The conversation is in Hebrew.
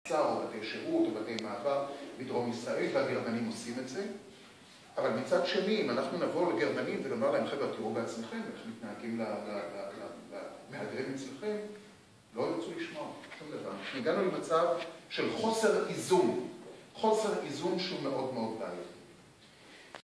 או בתי שירות או בתי מעבר בדרום ישראל, והגרמנים עושים את זה. אבל מצד שני, אם אנחנו נבוא לגרמנים ולומר להם, חבר'ה, תראו בעצמכם, איך מתנהגים למהגרים אצלכם, לא ירצו לשמוע שום דבר. הגענו למצב של חוסר איזון שהוא מאוד מאוד בעייתי.